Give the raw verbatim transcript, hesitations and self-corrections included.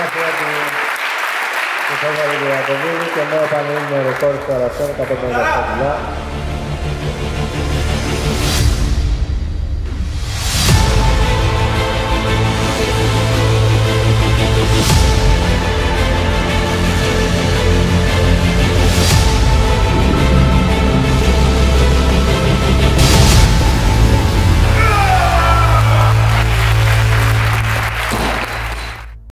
Συγχαρητήρια του Θεοδόρου Ιακωβίδη και νέο πανελλήνιο ρεκόρ στο Αρασόν κατ' ογδόντα επτά κιλά.